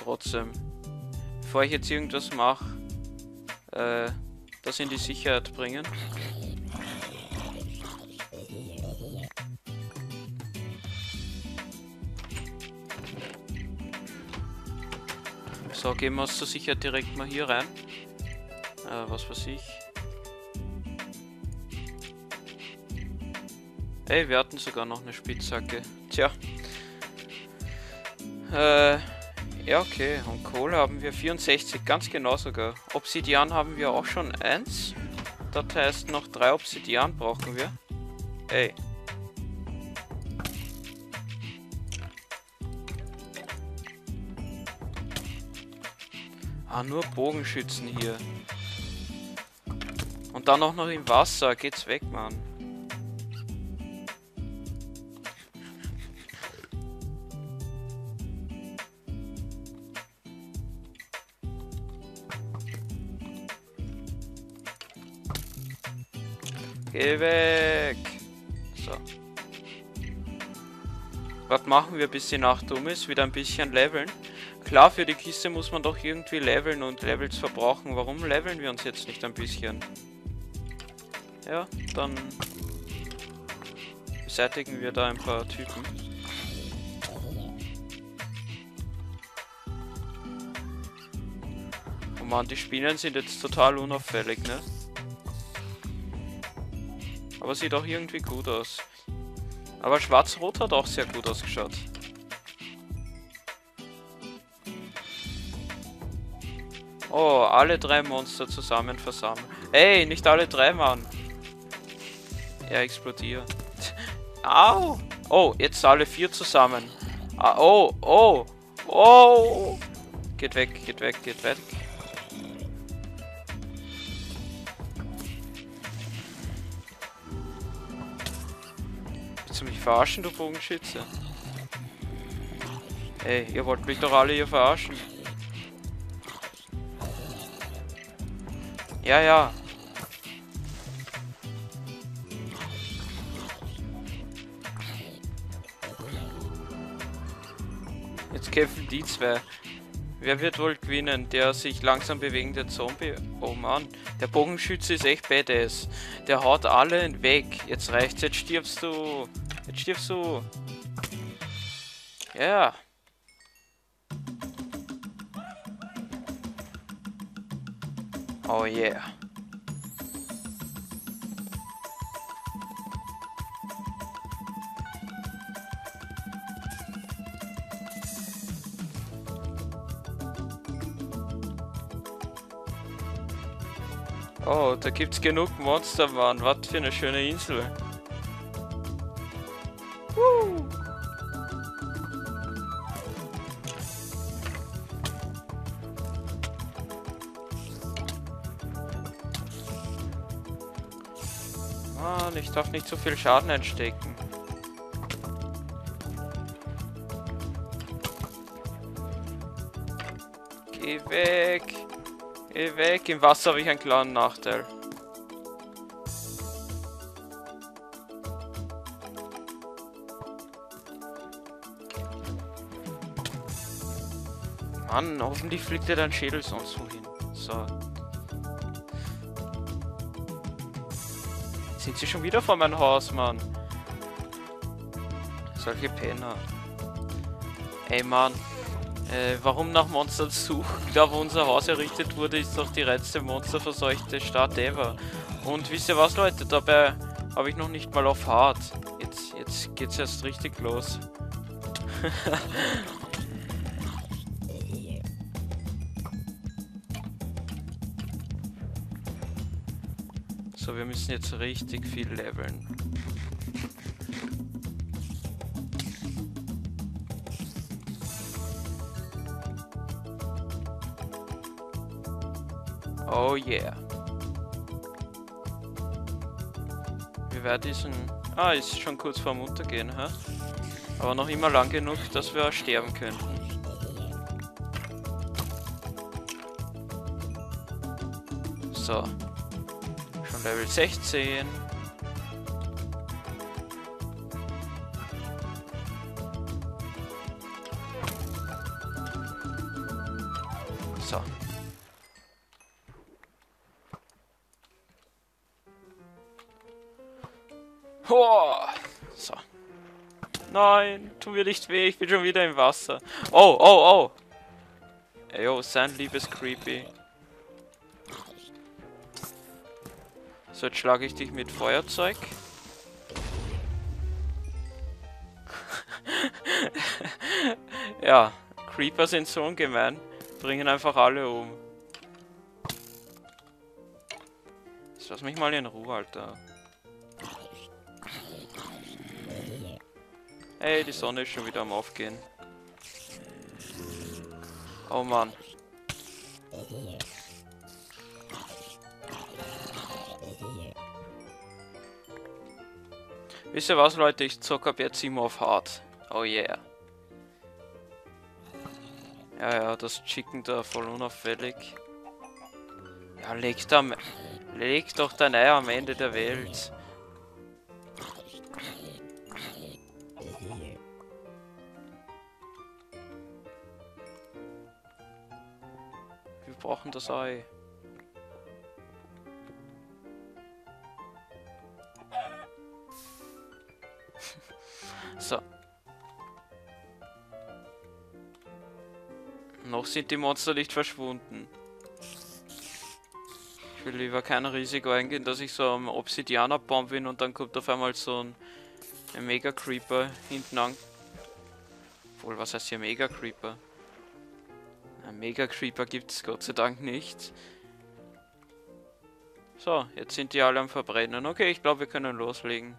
trotzdem. Bevor ich jetzt irgendwas mache, das in die Sicherheit bringen. So, gehen wir uns zur Sicherheit direkt mal hier rein. Was weiß ich. Ey, wir hatten sogar noch eine Spitzhacke. Tja. Ja, okay. Und Kohle haben wir 64, ganz genau sogar. Obsidian haben wir auch schon 1. Das heißt, noch 3 Obsidian brauchen wir. Ey. Ah, nur Bogenschützen hier. Und dann auch noch im Wasser. Geht's weg, Mann. Geh weg! So. Was machen wir, bis die Nacht um ist? Wieder ein bisschen leveln. Klar, für die Kiste muss man doch irgendwie leveln und Levels verbrauchen. Warum leveln wir uns jetzt nicht ein bisschen? Ja, dann beseitigen wir da ein paar Typen. Oh man, die Spinnen sind jetzt total unauffällig, ne? Aber sieht auch irgendwie gut aus. Aber Schwarz-Rot hat auch sehr gut ausgeschaut. Oh, alle 3 Monster zusammen versammeln. Ey, nicht alle 3, Mann. Er explodiert. Au! Oh, jetzt alle 4 zusammen. Ah, oh, oh, oh! Geht weg, geht weg, geht weg. Willst du mich verarschen, du Bogenschütze? Ey, ihr wollt mich doch alle hier verarschen. Ja, ja. Jetzt kämpfen die zwei. Wer wird wohl gewinnen? Der sich langsam bewegende Zombie? Oh Mann. Der Bogenschütze ist echt badass. Der haut alle weg. Jetzt reicht's. Jetzt stirbst du. Jetzt stirbst du. Ja. Oh yeah. Oh, da gibt's genug Monster, Mann. Was für eine schöne Insel. Mann, ich darf nicht so viel Schaden einstecken. Geh weg. Geh weg. Im Wasser habe ich einen kleinen Nachteil. Mann, hoffentlich fliegt dir dein Schädel sonst wohin. So. Sind sie schon wieder vor meinem Haus, Mann? Solche Penner. Ey, Mann. Warum nach Monstern suchen? Da wo unser Haus errichtet wurde, ist doch die reinste monsterverseuchte Stadt ever. Und wisst ihr was, Leute? Dabei habe ich noch nicht mal auf Hard. Jetzt geht's erst richtig los. So, wir müssen jetzt richtig viel leveln. Oh yeah. Wie wäre diesen... Ah, ist schon kurz vorm Untergehen, hä? Aber noch immer lang genug, dass wir sterben könnten. So. Schon Level 16. So. Oh. So. Nein, tu mir nicht weh, ich bin schon wieder im Wasser. Oh, oh, oh. Yo, sein liebes Creepy. So, jetzt schlage ich dich mit Feuerzeug. Ja, Creeper sind so ungemein. Bringen einfach alle um. Jetzt lass mich mal in Ruhe, Alter. Hey, die Sonne ist schon wieder am Aufgehen. Oh Mann. Wisst ihr was, Leute? Ich zocke ab jetzt immer auf Hard. Oh yeah. Ja, ja, das Chicken da voll unauffällig. Ja, leg doch dein Ei am Ende der Welt. Wir brauchen das Ei. So. Noch sind die Monster nicht verschwunden. Ich will lieber kein Risiko eingehen, dass ich so am Obsidianerbaum bin und dann kommt auf einmal so ein Mega Creeper hinten an. Obwohl, was heißt hier Mega Creeper? Ein Mega Creeper gibt es Gott sei Dank nicht. So, jetzt sind die alle am Verbrennen. Okay, ich glaube, wir können loslegen.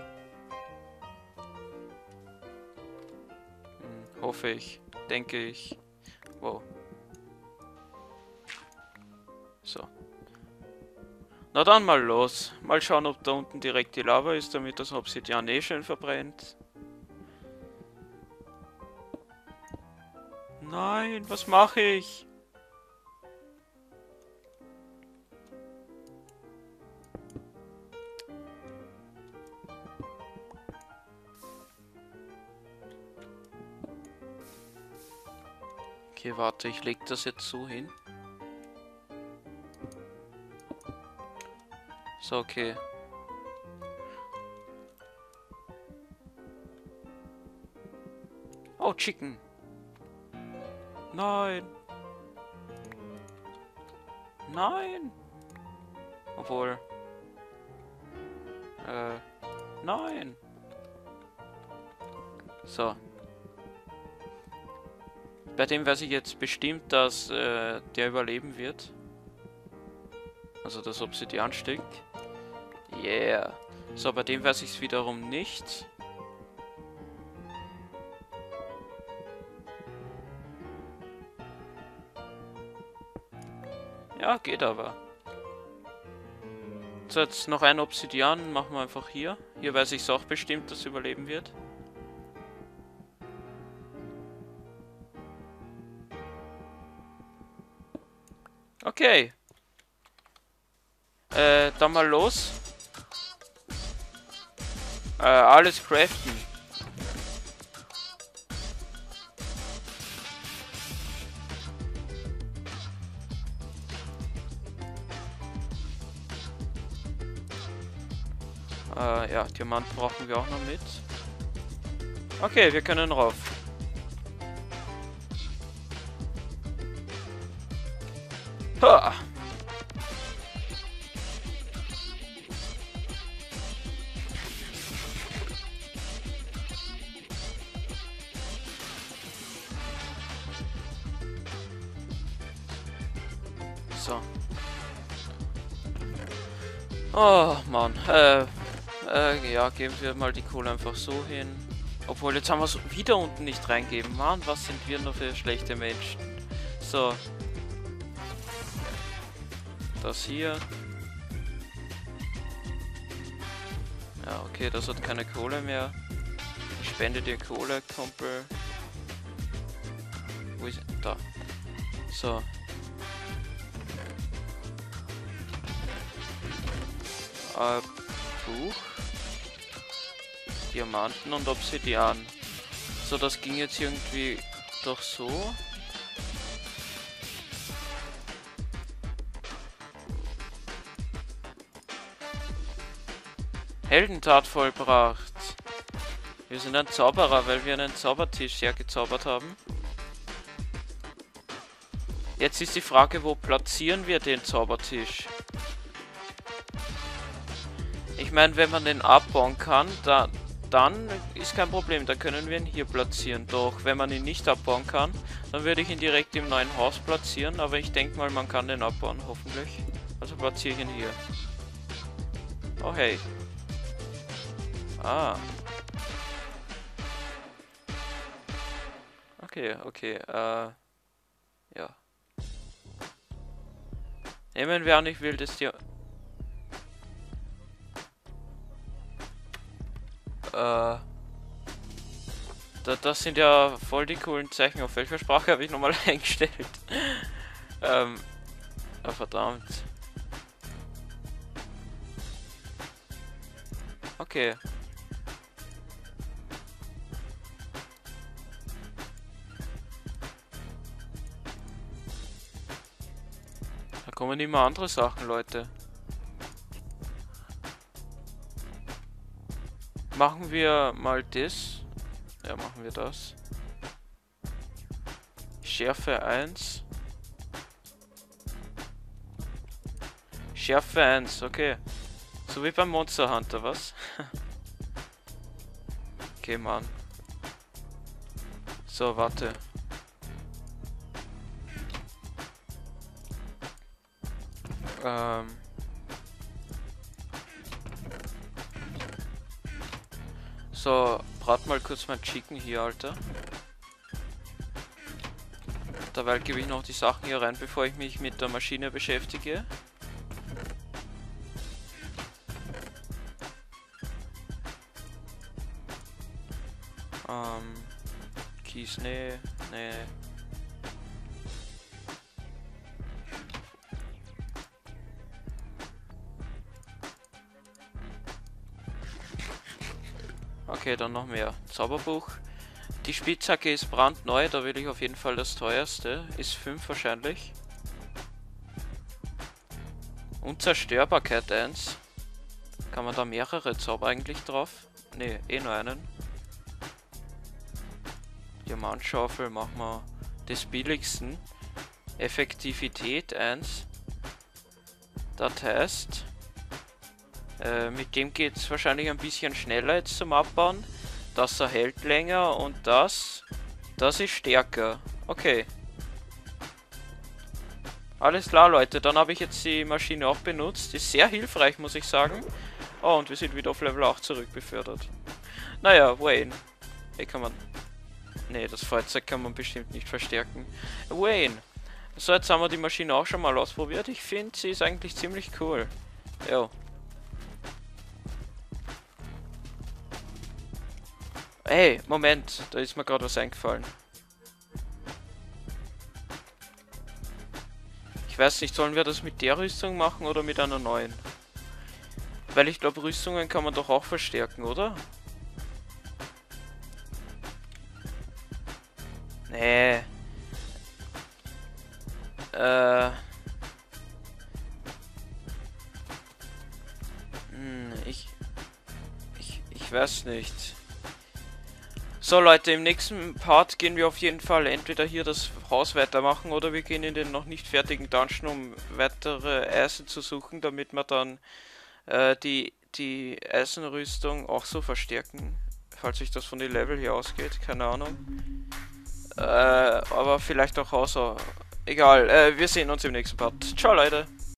Hoffe ich. Denke ich. Wow. So. Na dann mal los. Mal schauen, ob da unten direkt die Lava ist, damit das Obsidian eh schön verbrennt. Nein, was mache ich? Okay, warte, ich leg das jetzt so hin. So, okay. Oh, Chicken. Nein. Nein. Obwohl. Nein. So. Bei dem weiß ich jetzt bestimmt, dass der überleben wird. Also das Obsidianstück. Yeah. So, bei dem weiß ich es wiederum nicht. Ja, geht aber. So, jetzt noch ein Obsidian. Machen wir einfach hier. Hier weiß ich es auch bestimmt, dass es überleben wird. Okay. Dann mal los. Alles craften. Ja, Diamant brauchen wir auch noch mit. Okay, wir können rauf. Ha! So. Oh, Mann. Ja, geben wir mal die Kohle einfach so hin. Obwohl, jetzt haben wir es wieder unten nicht reingeben. Mann, was sind wir nur für schlechte Menschen. So. Das hier. Ja, okay, das hat keine Kohle mehr. Ich spende dir Kohle, Kumpel. Wo ist... Da. So. Buch. Diamanten und Obsidian. So, das ging jetzt irgendwie doch so. Heldentat vollbracht. Wir sind ein Zauberer, weil wir einen Zaubertisch hergezaubert haben. Jetzt ist die Frage, wo platzieren wir den Zaubertisch? Ich meine, wenn man den abbauen kann, dann ist kein Problem, dann können wir ihn hier platzieren. Doch wenn man ihn nicht abbauen kann, dann würde ich ihn direkt im neuen Haus platzieren. Aber ich denke mal, man kann den abbauen, hoffentlich. Also platziere ich ihn hier. Oh hey. Ah. Okay, ja. Nehmen wir an, ich will das hier... Das sind ja voll die coolen Zeichen. Auf welcher Sprache habe ich nochmal eingestellt? Oh, verdammt. Okay. Da kommen immer andere Sachen, Leute. Machen wir mal das. Ja, machen wir das. Schärfe 1. Schärfe 1, okay. So wie beim Monster Hunter, was? Okay, Mann. So, warte. So, brat mal kurz mein Chicken hier, Alter. Dabei gebe ich noch die Sachen hier rein, bevor ich mich mit der Maschine beschäftige. Kies, nee. Okay, dann noch mehr. Zauberbuch. Die Spitzhacke ist brandneu, da will ich auf jeden Fall das teuerste. Ist 5 wahrscheinlich. Unzerstörbarkeit 1. Kann man da mehrere Zauber eigentlich drauf? Ne, eh nur einen. Diamantschaufel machen wir des billigsten. Effektivität 1. Das heißt... mit dem geht es wahrscheinlich ein bisschen schneller jetzt zum Abbauen. Das erhält länger und das ist stärker. Okay. Alles klar, Leute. Dann habe ich jetzt die Maschine auch benutzt. Ist sehr hilfreich, muss ich sagen. Oh, und wir sind wieder auf Level 8 zurückbefördert. Naja, Wayne. Hey, kann man... Nee, das Feuerzeug kann man bestimmt nicht verstärken. Wayne. So, jetzt haben wir die Maschine auch schon mal ausprobiert. Ich finde, sie ist eigentlich ziemlich cool. Jo. Hey, Moment, da ist mir gerade was eingefallen. Ich weiß nicht, sollen wir das mit der Rüstung machen oder mit einer neuen? Weil ich glaube, Rüstungen kann man doch auch verstärken, oder? Nee. Ich weiß nicht. So Leute, im nächsten Part gehen wir auf jeden Fall entweder hier das Haus weitermachen oder wir gehen in den noch nicht fertigen Dungeon, um weitere Eisen zu suchen, damit wir dann die Eisenrüstung auch so verstärken, falls sich das von den Level hier ausgeht, keine Ahnung. Aber vielleicht auch außer... Egal, wir sehen uns im nächsten Part. Ciao Leute!